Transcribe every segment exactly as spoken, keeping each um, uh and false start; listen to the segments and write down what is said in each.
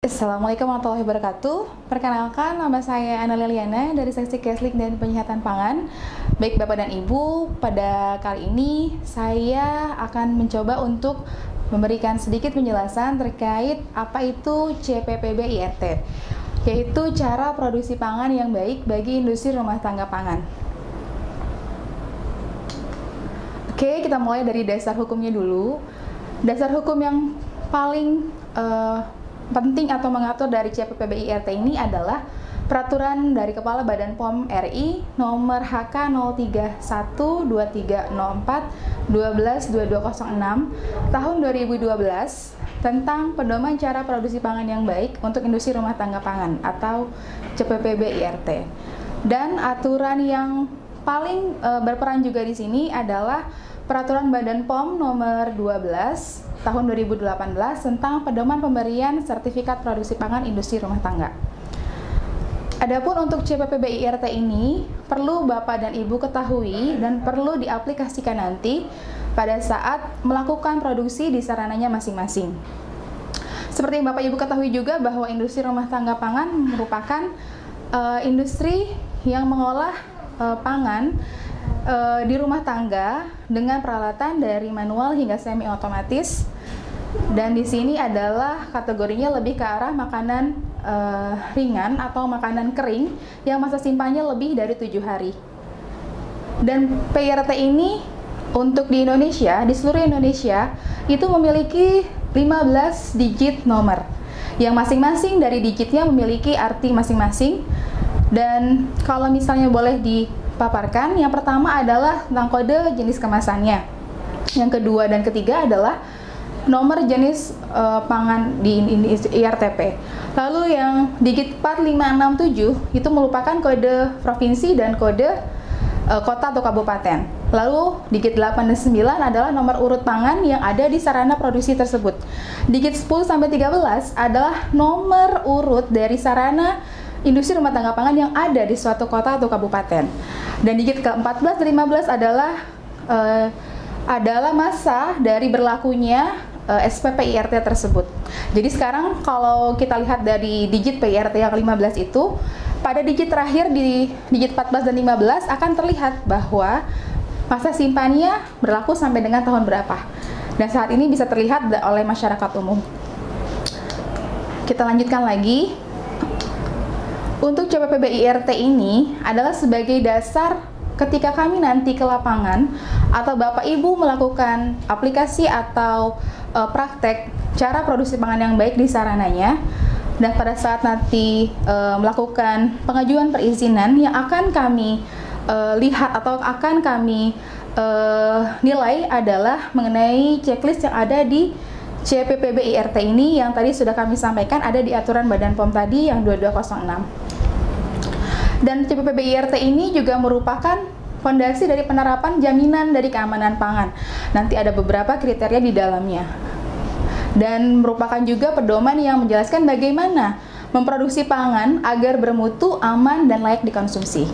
Assalamualaikum warahmatullahi wabarakatuh. Perkenalkan, nama saya Ana Liliana dari Seksi Keslik dan Penyihatan Pangan. Baik Bapak dan Ibu, pada kali ini saya akan mencoba untuk memberikan sedikit penjelasan terkait apa itu C P P B I R T, yaitu cara produksi pangan yang baik bagi industri rumah tangga pangan. Oke, kita mulai dari dasar hukumnya dulu. Dasar hukum yang paling uh, penting atau mengatur dari C P P B I R T ini adalah Peraturan dari Kepala Badan P O M R I nomor H K nol tiga satu dua tiga nol empat dua belas dua dua nol enam tahun dua ribu dua belas tentang pedoman cara produksi pangan yang baik untuk industri rumah tangga pangan atau C P P B I R T. Dan aturan yang paling e, berperan juga di sini adalah Peraturan Badan P O M nomor dua belas tahun dua ribu delapan belas tentang pedoman pemberian sertifikat produksi pangan industri rumah tangga. Adapun untuk C P P B I R T ini perlu Bapak dan Ibu ketahui dan perlu diaplikasikan nanti pada saat melakukan produksi di sarananya masing-masing. Seperti yang Bapak Ibu ketahui juga bahwa industri rumah tangga pangan merupakan uh, industri yang mengolah uh, pangan uh, di rumah tangga dengan peralatan dari manual hingga semi otomatis. Dan di sini adalah kategorinya lebih ke arah makanan uh, ringan atau makanan kering yang masa simpannya lebih dari tujuh hari. Dan P I R T ini untuk di Indonesia, di seluruh Indonesia, itu memiliki lima belas digit nomor, yang masing-masing dari digitnya memiliki arti masing-masing. Dan kalau misalnya boleh dipaparkan, yang pertama adalah tentang kode jenis kemasannya. Yang kedua dan ketiga adalah nomor jenis uh, pangan di I R T P. Lalu yang digit empat lima enam tujuh itu merupakan kode provinsi dan kode uh, kota atau kabupaten. Lalu digit delapan dan sembilan adalah nomor urut pangan yang ada di sarana produksi tersebut. Digit sepuluh sampai tiga belas adalah nomor urut dari sarana industri rumah tangga pangan yang ada di suatu kota atau kabupaten. Dan digit ke empat belas dan lima belas adalah uh, adalah masa dari berlakunya S P P I R T tersebut. Jadi sekarang kalau kita lihat dari digit P I R T yang lima belas itu, pada digit terakhir di digit empat belas dan lima belas akan terlihat bahwa masa simpannya berlaku sampai dengan tahun berapa. Dan saat ini bisa terlihat oleh masyarakat umum. Kita lanjutkan lagi. Untuk C P P B I R T ini adalah sebagai dasar ketika kami nanti ke lapangan atau Bapak Ibu melakukan aplikasi atau e, praktek cara produksi pangan yang baik di sarananya, dan pada saat nanti e, melakukan pengajuan perizinan yang akan kami e, lihat atau akan kami e, nilai adalah mengenai checklist yang ada di C P P B I R T ini yang tadi sudah kami sampaikan ada di aturan Badan P O M tadi yang dua dua nol enam. Dan C P P B I R T ini juga merupakan fondasi dari penerapan jaminan dari keamanan pangan. Nanti ada beberapa kriteria di dalamnya. Dan merupakan juga pedoman yang menjelaskan bagaimana memproduksi pangan agar bermutu, aman, dan layak dikonsumsi.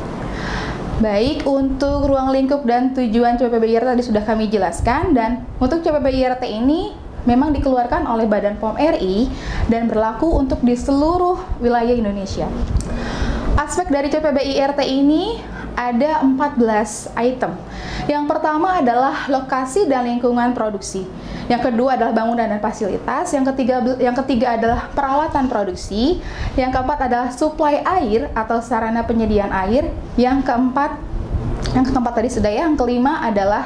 Baik, untuk ruang lingkup dan tujuan C P P B I R T tadi sudah kami jelaskan, dan untuk C P P B I R T ini memang dikeluarkan oleh Badan P O M R I dan berlaku untuk di seluruh wilayah Indonesia. Aspek dari C P P B I R T ini ada empat belas item. Yang pertama adalah lokasi dan lingkungan produksi. Yang kedua adalah bangunan dan fasilitas. Yang ketiga, yang ketiga adalah peralatan produksi. Yang keempat adalah suplai air atau sarana penyediaan air. Yang keempat, yang keempat tadi sudah ya. Yang kelima adalah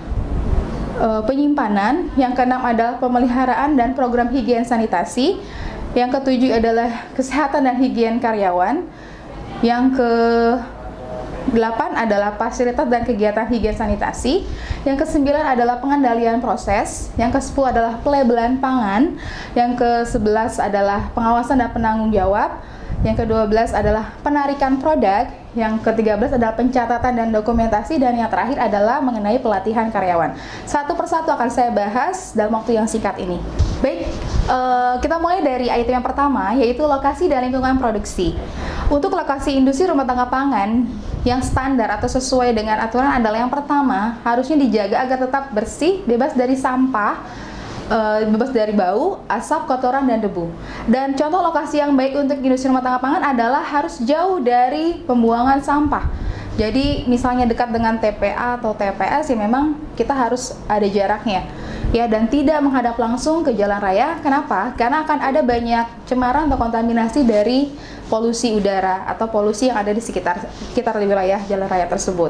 e, penyimpanan. Yang keenam adalah pemeliharaan dan program higien sanitasi. Yang ketujuh adalah kesehatan dan higien karyawan. Yang ke delapan adalah fasilitas dan kegiatan higien sanitasi. Yang kesembilan adalah pengendalian proses. Yang kesepuluh adalah pelabelan pangan. Yang kesebelas adalah pengawasan dan penanggung jawab. Yang kedua belas adalah penarikan produk. Yang ketiga belas adalah pencatatan dan dokumentasi. Dan yang terakhir adalah mengenai pelatihan karyawan. Satu persatu akan saya bahas dalam waktu yang singkat ini. Baik, uh, kita mulai dari item yang pertama, yaitu lokasi dan lingkungan produksi. Untuk lokasi industri rumah tangga pangan yang standar atau sesuai dengan aturan adalah yang pertama, harusnya dijaga agar tetap bersih, bebas dari sampah, uh, bebas dari bau, asap, kotoran, dan debu. Dan contoh lokasi yang baik untuk industri rumah tangga pangan adalah harus jauh dari pembuangan sampah. Jadi misalnya dekat dengan T P A atau T P S ya memang kita harus ada jaraknya. Ya, dan tidak menghadap langsung ke jalan raya. Kenapa? Karena akan ada banyak cemaran atau kontaminasi dari polusi udara atau polusi yang ada di sekitar sekitar di wilayah jalan raya tersebut.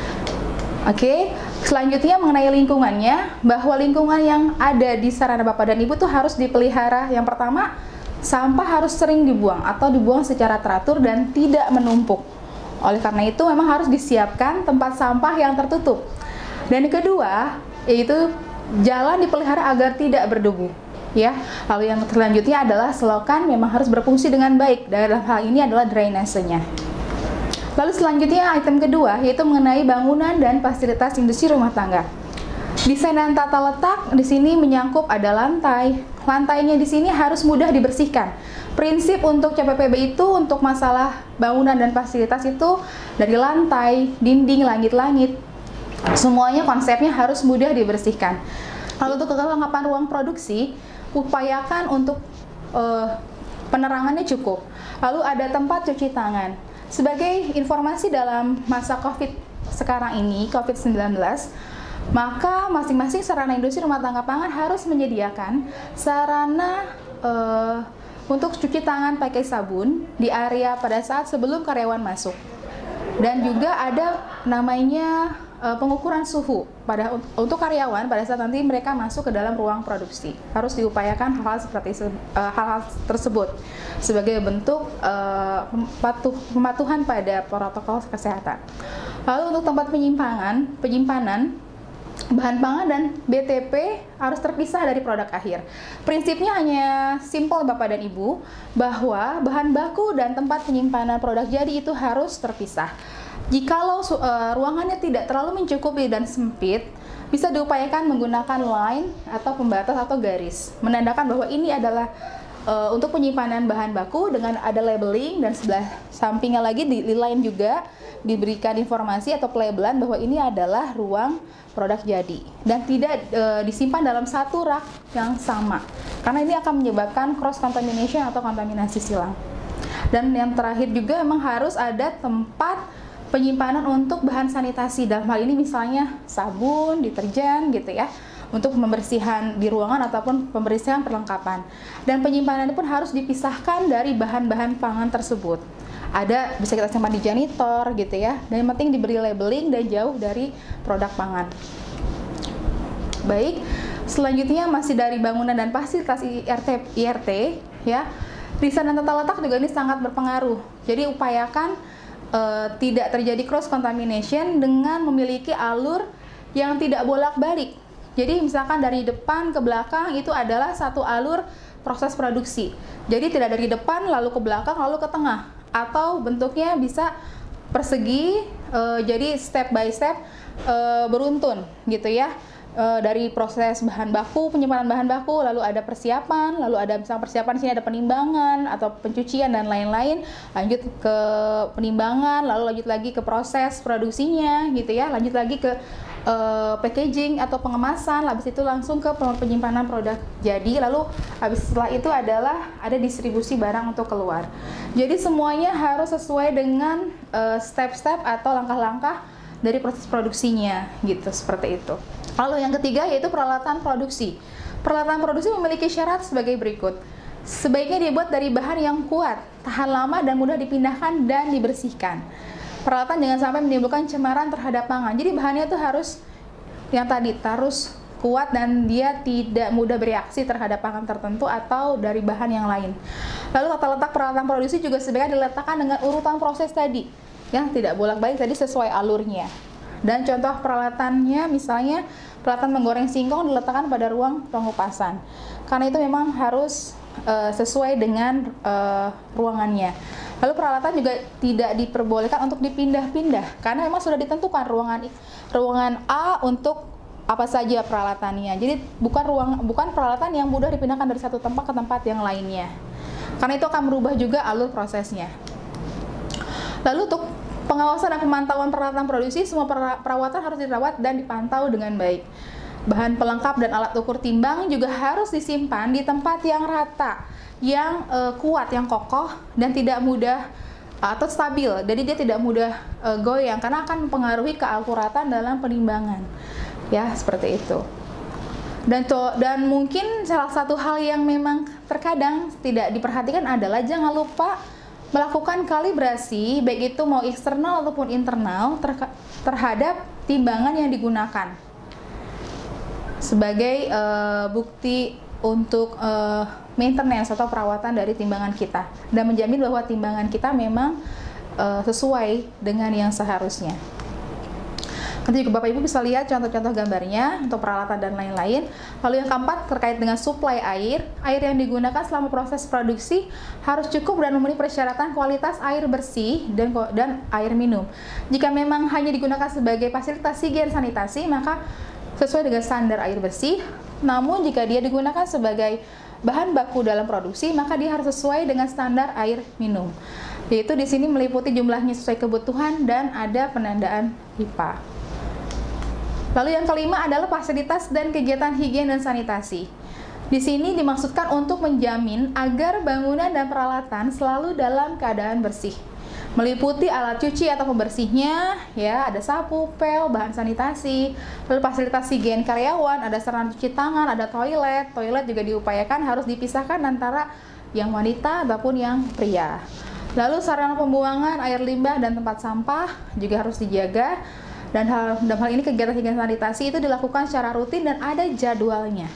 Oke, selanjutnya mengenai lingkungannya, bahwa lingkungan yang ada di sarana Bapak dan Ibu tuh harus dipelihara. Yang pertama, sampah harus sering dibuang atau dibuang secara teratur dan tidak menumpuk. Oleh karena itu memang harus disiapkan tempat sampah yang tertutup. Dan yang kedua, yaitu jalan dipelihara agar tidak berdebu, ya. Lalu yang selanjutnya adalah selokan memang harus berfungsi dengan baik. Dalam hal ini adalah drainasenya. Lalu selanjutnya item kedua yaitu mengenai bangunan dan fasilitas industri rumah tangga. Desain dan tata letak di sini menyangkup ada lantai. Lantainya di sini harus mudah dibersihkan. Prinsip untuk C P P B itu untuk masalah bangunan dan fasilitas itu dari lantai, dinding, langit-langit, semuanya konsepnya harus mudah dibersihkan. Lalu untuk kelengkapan ruang produksi, upayakan untuk uh, penerangannya cukup. Lalu ada tempat cuci tangan. Sebagai informasi dalam masa COVID sekarang ini, COVID sembilan belas, maka masing-masing sarana industri rumah tangga pangan harus menyediakan sarana uh, untuk cuci tangan pakai sabun di area pada saat sebelum karyawan masuk. Dan juga ada namanya uh, pengukuran suhu pada untuk karyawan pada saat nanti mereka masuk ke dalam ruang produksi. Harus diupayakan hal-hal seperti uh, hal-hal tersebut sebagai bentuk uh, patuh, pematuhan pada protokol kesehatan. Lalu untuk tempat penyimpanan, penyimpanan bahan pangan dan B T P harus terpisah dari produk akhir. Prinsipnya hanya simpel Bapak dan Ibu, bahwa bahan baku dan tempat penyimpanan produk jadi itu harus terpisah. Jikalau uh, ruangannya tidak terlalu mencukupi dan sempit, bisa diupayakan menggunakan line atau pembatas atau garis, menandakan bahwa ini adalah uh, untuk penyimpanan bahan baku dengan ada labeling, dan sebelah sampingnya lagi di, di line juga diberikan informasi atau pelabelan bahwa ini adalah ruang produk jadi dan tidak e, disimpan dalam satu rak yang sama, karena ini akan menyebabkan cross contamination atau kontaminasi silang. Dan yang terakhir juga memang harus ada tempat penyimpanan untuk bahan sanitasi, dalam hal ini misalnya sabun, deterjen gitu ya, untuk pembersihan di ruangan ataupun pembersihan perlengkapan. Dan penyimpanan pun harus dipisahkan dari bahan-bahan pangan tersebut. Ada bisa kita simpan di janitor gitu ya, dan yang penting diberi labeling dan jauh dari produk pangan. Baik, selanjutnya masih dari bangunan dan fasilitas I R T, I R T ya. Desain dan tata letak juga ini sangat berpengaruh. Jadi upayakan uh, tidak terjadi cross contamination dengan memiliki alur yang tidak bolak-balik. Jadi misalkan dari depan ke belakang itu adalah satu alur proses produksi. Jadi tidak dari depan lalu ke belakang lalu ke tengah. Atau bentuknya bisa persegi, e, jadi step by step e, beruntun gitu ya, e, dari proses bahan baku, penyimpanan bahan baku, lalu ada persiapan, lalu ada misalnya persiapan sini ada penimbangan atau pencucian dan lain-lain, lanjut ke penimbangan, lalu lanjut lagi ke proses produksinya gitu ya, lanjut lagi ke Uh, packaging atau pengemasan, habis itu langsung ke penyimpanan produk jadi, lalu habis setelah itu adalah ada distribusi barang untuk keluar. Jadi semuanya harus sesuai dengan step-step uh, atau langkah-langkah dari proses produksinya gitu, seperti itu. Lalu yang ketiga yaitu peralatan produksi. Peralatan produksi memiliki syarat sebagai berikut. Sebaiknya dibuat dari bahan yang kuat, tahan lama dan mudah dipindahkan dan dibersihkan. Peralatan jangan sampai menimbulkan cemaran terhadap pangan. Jadi bahannya itu harus yang tadi harus kuat dan dia tidak mudah bereaksi terhadap pangan tertentu atau dari bahan yang lain. Lalu tata letak peralatan produksi juga sebaiknya diletakkan dengan urutan proses tadi, yang tidak bolak-balik tadi sesuai alurnya. Dan contoh peralatannya misalnya peralatan menggoreng singkong diletakkan pada ruang pengupasan. Karena itu memang harus uh, sesuai dengan uh, ruangannya. Lalu peralatan juga tidak diperbolehkan untuk dipindah-pindah karena memang sudah ditentukan ruangan ruangan A untuk apa saja peralatannya. Jadi bukan ruang bukan peralatan yang mudah dipindahkan dari satu tempat ke tempat yang lainnya. Karena itu akan merubah juga alur prosesnya. Lalu untuk pengawasan dan pemantauan peralatan produksi, semua perawatan harus dirawat dan dipantau dengan baik. Bahan pelengkap dan alat ukur timbang juga harus disimpan di tempat yang rata, yang uh, kuat, yang kokoh, dan tidak mudah uh, atau stabil. Jadi dia tidak mudah uh, goyang karena akan mempengaruhi keakuratan dalam penimbangan. Ya, seperti itu. Dan to, dan mungkin salah satu hal yang memang terkadang tidak diperhatikan adalah jangan lupa melakukan kalibrasi, baik itu mau eksternal ataupun internal ter, terhadap timbangan yang digunakan sebagai uh, bukti untuk uh, maintenance atau perawatan dari timbangan kita dan menjamin bahwa timbangan kita memang uh, sesuai dengan yang seharusnya. Nanti juga Bapak Ibu bisa lihat contoh-contoh gambarnya untuk peralatan dan lain-lain. Lalu yang keempat terkait dengan suplai air. Air yang digunakan selama proses produksi harus cukup dan memenuhi persyaratan kualitas air bersih dan, dan air minum. Jika memang hanya digunakan sebagai fasilitas higien sanitasi, maka sesuai dengan standar air bersih. Namun jika dia digunakan sebagai bahan baku dalam produksi, maka dia harus sesuai dengan standar air minum. Yaitu di sini meliputi jumlahnya sesuai kebutuhan dan ada penandaan I P A. Lalu yang kelima adalah fasilitas dan kegiatan higien dan sanitasi. Di sini dimaksudkan untuk menjamin agar bangunan dan peralatan selalu dalam keadaan bersih. Meliputi alat cuci atau pembersihnya, ya, ada sapu, pel, bahan sanitasi, lalu fasilitas higien karyawan, ada sarana cuci tangan, ada toilet. Toilet juga diupayakan harus dipisahkan antara yang wanita ataupun yang pria. Lalu sarana pembuangan air limbah dan tempat sampah juga harus dijaga. Dan hal, dalam hal ini kegiatan higien sanitasi itu dilakukan secara rutin dan ada jadwalnya.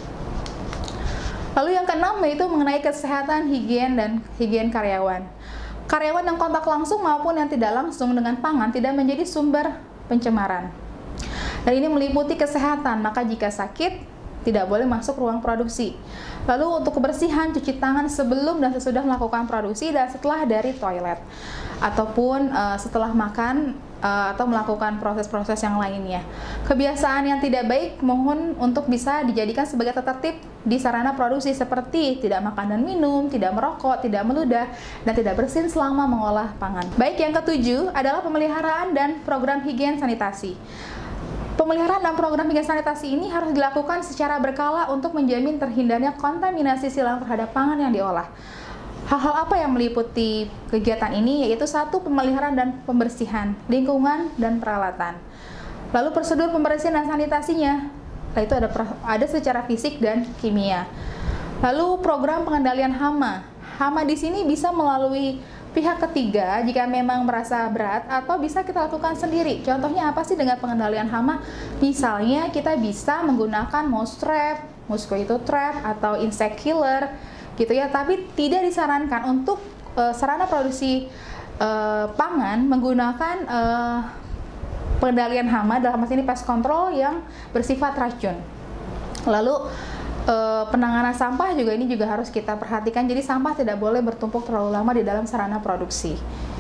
Lalu yang keenam yaitu mengenai kesehatan higien dan higien karyawan. Karyawan yang kontak langsung maupun yang tidak langsung dengan pangan tidak menjadi sumber pencemaran. Dan ini meliputi kesehatan, maka jika sakit tidak boleh masuk ruang produksi. Lalu untuk kebersihan, cuci tangan sebelum dan sesudah melakukan produksi dan setelah dari toilet. Ataupun uh, setelah makan uh, atau melakukan proses-proses yang lainnya. Kebiasaan yang tidak baik mohon untuk bisa dijadikan sebagai tata tertib di sarana produksi seperti tidak makan dan minum, tidak merokok, tidak meludah, dan tidak bersin selama mengolah pangan. Baik, yang ketujuh adalah pemeliharaan dan program higien sanitasi. Pemeliharaan dan program higien sanitasi ini harus dilakukan secara berkala untuk menjamin terhindarnya kontaminasi silang terhadap pangan yang diolah. Hal-hal apa yang meliputi kegiatan ini? Yaitu satu, pemeliharaan dan pembersihan lingkungan dan peralatan. Lalu prosedur pembersihan dan sanitasinya, nah itu ada ada secara fisik dan kimia. Lalu program pengendalian hama. Hama di sini bisa melalui pihak ketiga jika memang merasa berat atau bisa kita lakukan sendiri. Contohnya apa sih dengan pengendalian hama? Misalnya kita bisa menggunakan mouse trap, mosquito trap atau insect killer gitu ya, tapi tidak disarankan untuk uh, sarana produksi uh, pangan menggunakan uh, pengendalian hama dalam hal ini pest control yang bersifat racun. Lalu uh, penanganan sampah juga ini juga harus kita perhatikan. Jadi sampah tidak boleh bertumpuk terlalu lama di dalam sarana produksi.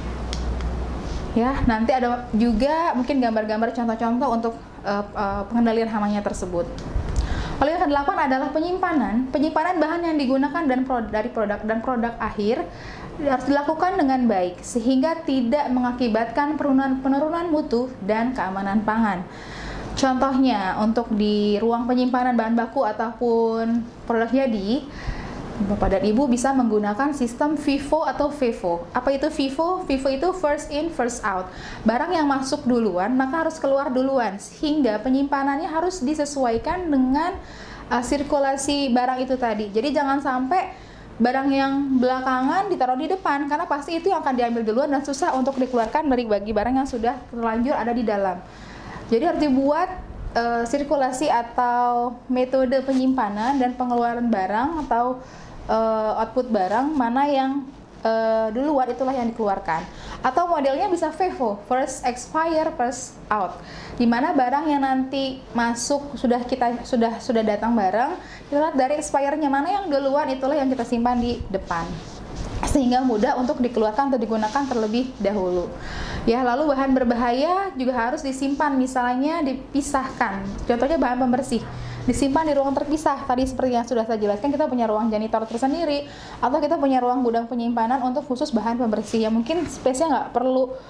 Ya, nanti ada juga mungkin gambar-gambar contoh-contoh untuk uh, uh, pengendalian hamanya tersebut. Lalu yang kedelapan adalah penyimpanan. Penyimpanan bahan yang digunakan dan produk, dari produk dan produk akhir harus dilakukan dengan baik sehingga tidak mengakibatkan penurunan, penurunan mutu dan keamanan pangan. Contohnya untuk di ruang penyimpanan bahan baku ataupun produk jadi, Bapak dan Ibu bisa menggunakan sistem FIFO atau FIFO. Apa itu FIFO? FIFO itu first in, first out. Barang yang masuk duluan, maka harus keluar duluan. Sehingga penyimpanannya harus disesuaikan dengan uh, sirkulasi barang itu tadi. Jadi jangan sampai barang yang belakangan ditaruh di depan, karena pasti itu yang akan diambil duluan dan susah untuk dikeluarkan dari bagi barang yang sudah terlanjur ada di dalam. Jadi harus dibuat uh, sirkulasi atau metode penyimpanan dan pengeluaran barang atau uh, output barang mana yang uh, duluan itulah yang dikeluarkan. Atau modelnya bisa FIFO, first expire, first out. Dimana barang yang nanti masuk sudah kita sudah sudah datang barang, kita lihat dari expire-nya mana yang duluan itulah yang kita simpan di depan. Sehingga mudah untuk dikeluarkan atau digunakan terlebih dahulu. Ya, lalu bahan berbahaya juga harus disimpan, misalnya dipisahkan. Contohnya bahan pembersih, disimpan di ruang terpisah. Tadi seperti yang sudah saya jelaskan, kita punya ruang janitor tersendiri, atau kita punya ruang gudang penyimpanan untuk khusus bahan pembersih yang mungkin space-nya nggak perlu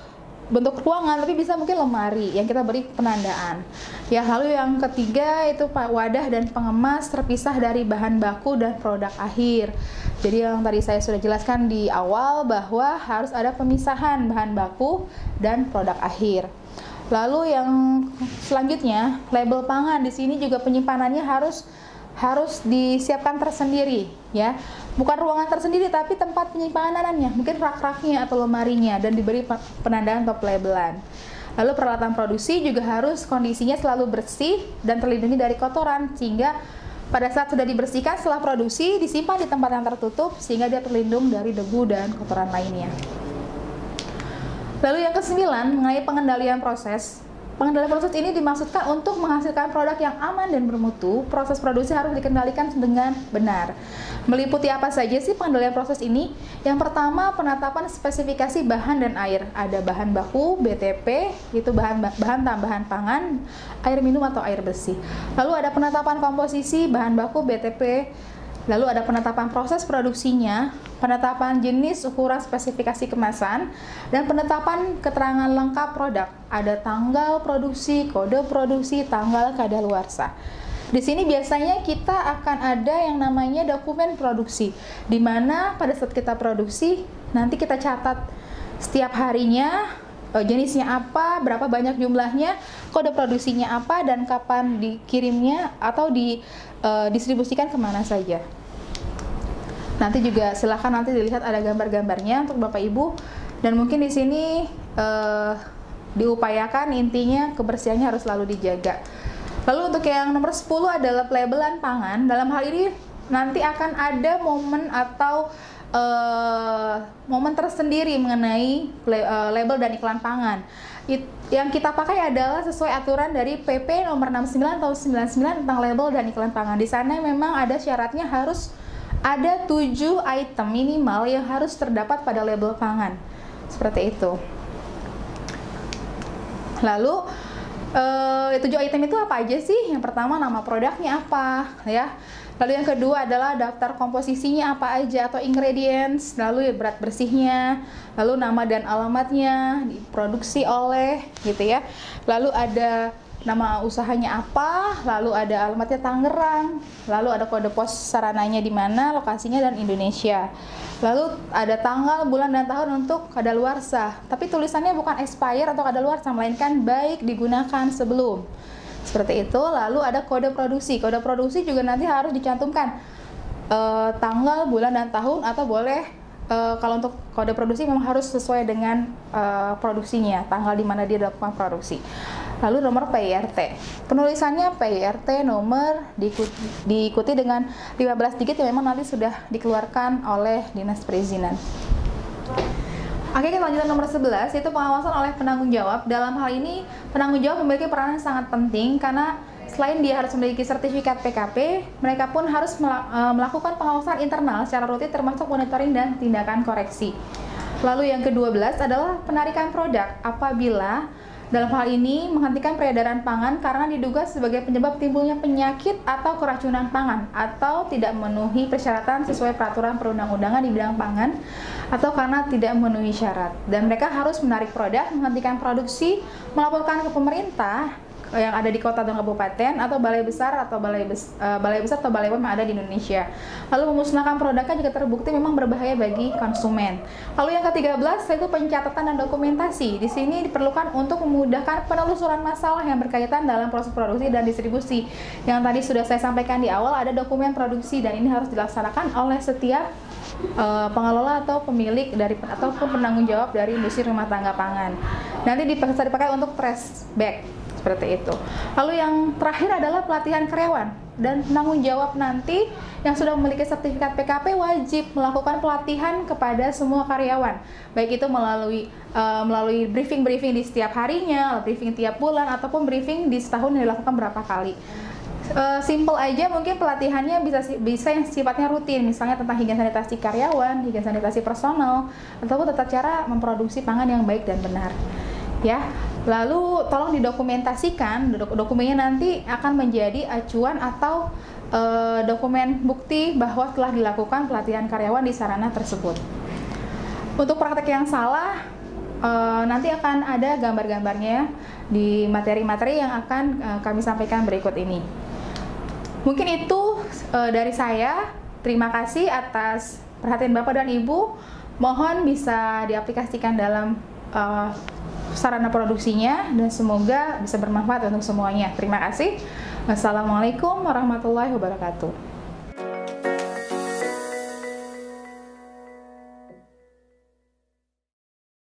bentuk ruangan, tapi bisa mungkin lemari yang kita beri penandaan. Ya, lalu yang ketiga itu wadah dan pengemas terpisah dari bahan baku dan produk akhir. Jadi yang tadi saya sudah jelaskan di awal bahwa harus ada pemisahan bahan baku dan produk akhir. Lalu yang selanjutnya, label pangan. Di sini juga penyimpanannya harus harus disiapkan tersendiri, ya. Bukan ruangan tersendiri, tapi tempat penyimpanannya, mungkin rak-raknya atau lemarinya, dan diberi penandaan atau pelabelan. Lalu peralatan produksi juga harus kondisinya selalu bersih dan terlindungi dari kotoran, sehingga pada saat sudah dibersihkan setelah produksi disimpan di tempat yang tertutup sehingga dia terlindung dari debu dan kotoran lainnya. Lalu yang kesembilan, mengenai pengendalian proses. Pengendalian proses ini dimaksudkan untuk menghasilkan produk yang aman dan bermutu. Proses produksi harus dikendalikan dengan benar. Meliputi apa saja sih pengendalian proses ini? Yang pertama, penetapan spesifikasi bahan dan air. Ada bahan baku, B T P, itu bahan bahan tambahan pangan, air minum atau air bersih. Lalu ada penetapan komposisi bahan baku B T P. Lalu ada penetapan proses produksinya, penetapan jenis, ukuran, spesifikasi kemasan, dan penetapan keterangan lengkap produk. Ada tanggal produksi, kode produksi, tanggal kadaluarsa. Di sini biasanya kita akan ada yang namanya dokumen produksi, di mana pada saat kita produksi, nanti kita catat setiap harinya, jenisnya apa, berapa banyak jumlahnya, kode produksinya apa, dan kapan dikirimnya atau didistribusikan kemana saja. Nanti juga silahkan nanti dilihat ada gambar-gambarnya untuk Bapak Ibu, dan mungkin di sini eh, diupayakan intinya kebersihannya harus selalu dijaga. Lalu untuk yang nomor sepuluh adalah pelabelan pangan. Dalam hal ini nanti akan ada momen atau uh, momen tersendiri mengenai uh, label dan iklan pangan. It, yang kita pakai adalah sesuai aturan dari P P nomor enam puluh sembilan tahun sembilan puluh sembilan tentang label dan iklan pangan. Di sana memang ada syaratnya harus ada tujuh item minimal yang harus terdapat pada label pangan. Seperti itu. Lalu Uh, tujuh item itu apa aja sih? Yang pertama, nama produknya apa, ya. Lalu yang kedua adalah daftar komposisinya apa aja atau ingredients, lalu berat bersihnya, lalu nama dan alamatnya, diproduksi oleh, gitu ya. Lalu ada nama usahanya apa, lalu ada alamatnya Tangerang, lalu ada kode pos sarananya di mana, lokasinya, dan Indonesia. Lalu ada tanggal, bulan, dan tahun untuk kadaluarsa. Tapi tulisannya bukan expire atau kadaluarsa, melainkan baik digunakan sebelum. Seperti itu. Lalu ada kode produksi. Kode produksi juga nanti harus dicantumkan e, tanggal, bulan, dan tahun, atau boleh e, kalau untuk kode produksi memang harus sesuai dengan e, produksinya, tanggal di mana dia dilakukan produksi. Lalu nomor P I R T. Penulisannya P I R T nomor diikuti, diikuti dengan lima belas digit yang memang nanti sudah dikeluarkan oleh Dinas Perizinan. Oke, kita lanjutkan nomor sebelas, yaitu pengawasan oleh penanggung jawab. Dalam hal ini, penanggung jawab memiliki peran yang sangat penting karena selain dia harus memiliki sertifikat P K P, mereka pun harus melakukan pengawasan internal secara rutin termasuk monitoring dan tindakan koreksi. Lalu yang kedua belas adalah penarikan produk apabila dalam hal ini menghentikan peredaran pangan karena diduga sebagai penyebab timbulnya penyakit atau keracunan pangan atau tidak memenuhi persyaratan sesuai peraturan perundang-undangan di bidang pangan atau karena tidak memenuhi syarat. Dan mereka harus menarik produk, menghentikan produksi, melaporkan ke pemerintah yang ada di kota dan kabupaten atau balai besar atau balai, bes, uh, balai besar atau balai yang ada di Indonesia. Lalu memusnahkan produknya jika terbukti memang berbahaya bagi konsumen. Lalu yang ke tiga belas yaitu pencatatan dan dokumentasi. Di sini diperlukan untuk memudahkan penelusuran masalah yang berkaitan dalam proses produksi dan distribusi. Yang tadi sudah saya sampaikan di awal, ada dokumen produksi dan ini harus dilaksanakan oleh setiap uh, pengelola atau pemilik dari ataupun penanggung jawab dari industri rumah tangga pangan. Nanti bisa dipakai untuk trace back. Seperti itu. Lalu yang terakhir adalah pelatihan karyawan dan penanggung jawab nanti yang sudah memiliki sertifikat P K P wajib melakukan pelatihan kepada semua karyawan, baik itu melalui uh, melalui briefing-briefing di setiap harinya, briefing tiap bulan, ataupun briefing di setahun yang dilakukan berapa kali. Uh, simple aja, mungkin pelatihannya bisa bisa yang sifatnya rutin, misalnya tentang higien sanitasi karyawan, higien sanitasi personal, ataupun tata cara memproduksi pangan yang baik dan benar. Ya, lalu tolong didokumentasikan, dokumennya nanti akan menjadi acuan atau e, dokumen bukti bahwa telah dilakukan pelatihan karyawan di sarana tersebut. Untuk praktek yang salah, uh, nanti akan ada gambar-gambarnya di materi-materi yang akan uh, kami sampaikan berikut ini. Mungkin itu uh, dari saya. Terima kasih atas perhatian Bapak dan Ibu. Mohon bisa diaplikasikan dalam uh, sarana produksinya dan semoga bisa bermanfaat untuk semuanya. Terima kasih. Wassalamualaikum warahmatullahi wabarakatuh.